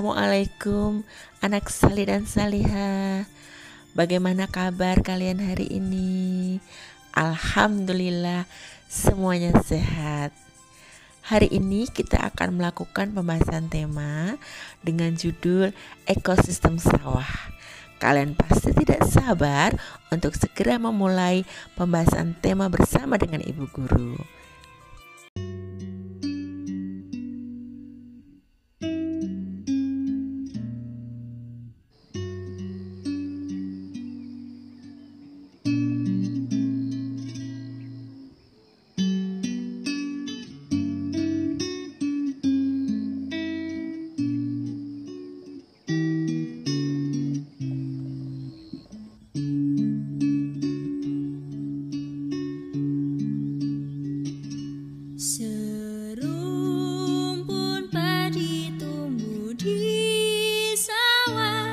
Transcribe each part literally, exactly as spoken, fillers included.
Assalamualaikum anak salih dan salihah. Bagaimana kabar kalian hari ini? Alhamdulillah semuanya sehat. Hari ini kita akan melakukan pembahasan tema dengan judul ekosistem sawah. Kalian pasti tidak sabar untuk segera memulai pembahasan tema bersama dengan Ibu Guru. Serumpun padi tumbuh di sawah,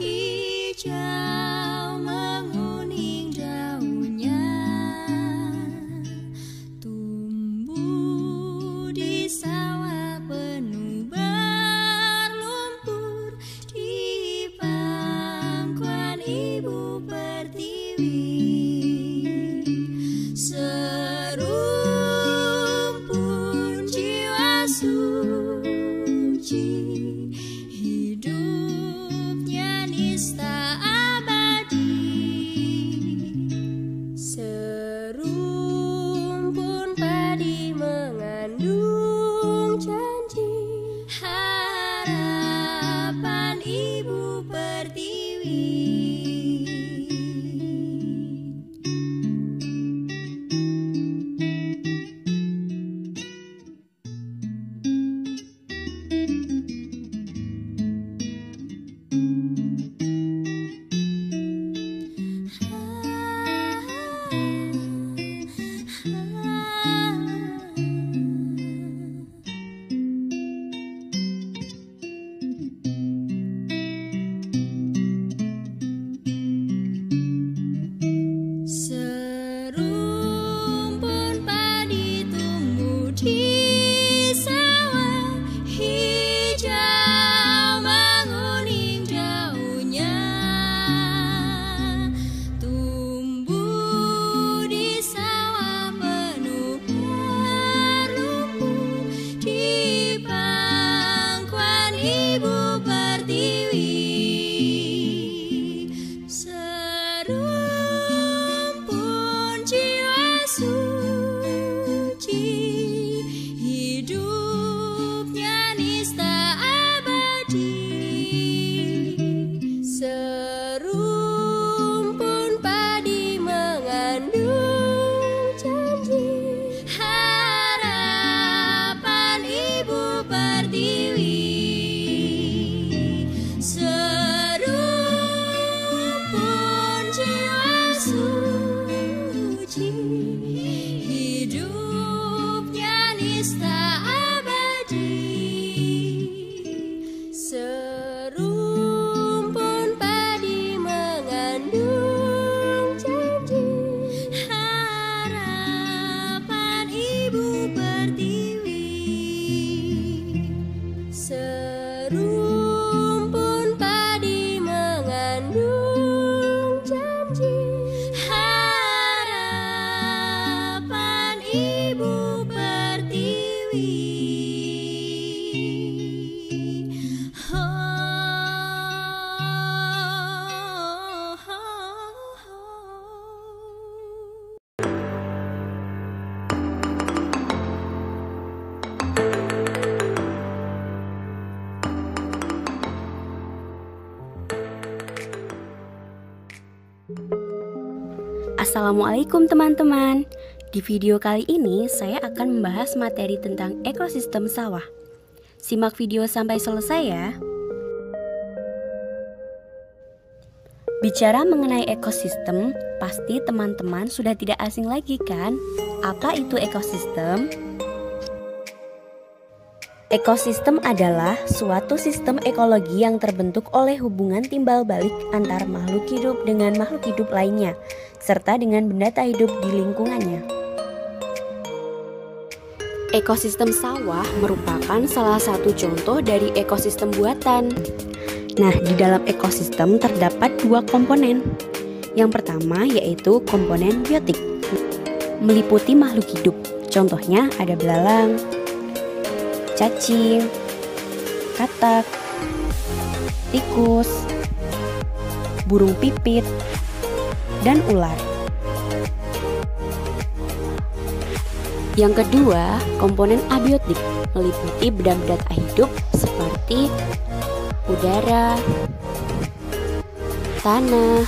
hijau menguning daunnya. Tumbuh di sawah penuh berlumpur, di pangkuan ibu pertiwi. Suci, hidupnya nista abadi. Serumpun padi mengandung janji, harapan ibu pertiwi. Serumpun padi tumbuh di sawah, hijau menguning daunnya. Tumbuh di sawah penuh berlumpur, di pangkuan ibu pertiwi. Suci, hidupnya nista abadi. Serumpun padi mengandung janji, harapan ibu pertiwi. Serumpun jiwa suci, hidupnya nista abadi. Serumpun padi mengandung janji, harapan ibu pertiwi. Serumpun padi mengandung janji, harapan ibu pertiwi. Oh, oh, oh, Assalamualaikum teman-teman. Di video kali ini saya akan membahas materi tentang ekosistem sawah. Simak video sampai selesai ya. Bicara mengenai ekosistem, pasti teman-teman sudah tidak asing lagi kan? Apa itu ekosistem? Ekosistem adalah suatu sistem ekologi yang terbentuk oleh hubungan timbal balik antar makhluk hidup dengan makhluk hidup lainnya, serta dengan benda tak hidup di lingkungannya. Ekosistem sawah merupakan salah satu contoh dari ekosistem buatan. Nah, di dalam ekosistem terdapat dua komponen. Yang pertama yaitu komponen biotik, meliputi makhluk hidup. Contohnya ada belalang, cacing, katak, tikus, burung pipit, dan ular. Yang kedua, komponen abiotik meliputi benda-benda tak hidup seperti udara, tanah,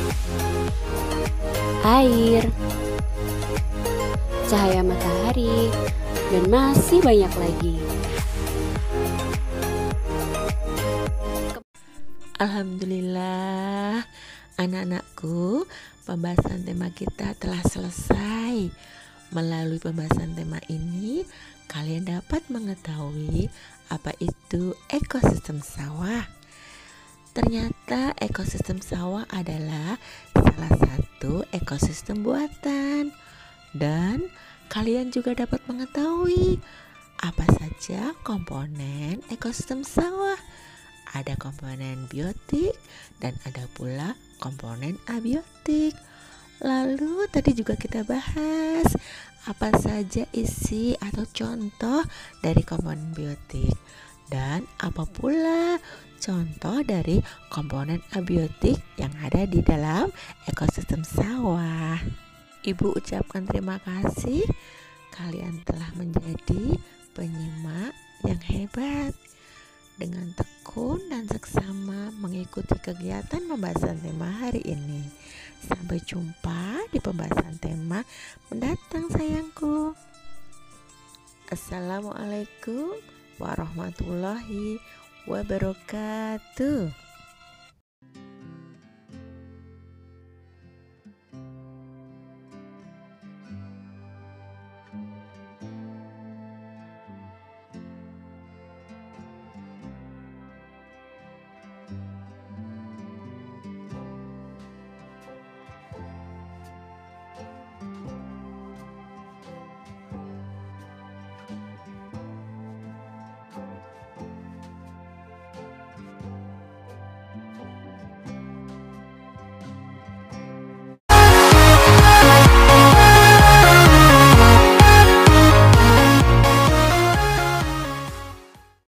air, cahaya matahari, dan masih banyak lagi. Alhamdulillah, anak-anakku, pembahasan tema kita telah selesai. Melalui pembahasan tema ini, kalian dapat mengetahui apa itu ekosistem sawah. Ternyata ekosistem sawah adalah salah satu ekosistem buatan. Dan kalian juga dapat mengetahui apa saja komponen ekosistem sawah. Ada komponen biotik dan ada pula komponen abiotik. Lalu tadi juga kita bahas apa saja isi atau contoh dari komponen biotik dan apa pula contoh dari komponen abiotik yang ada di dalam ekosistem sawah. Ibu ucapkan terima kasih, kalian telah menjadi penyimak yang hebat. Dengan tekun dan seksama mengikuti kegiatan pembahasan tema hari ini. Sampai jumpa di pembahasan tema mendatang sayangku. Assalamualaikum warahmatullahi wabarakatuh.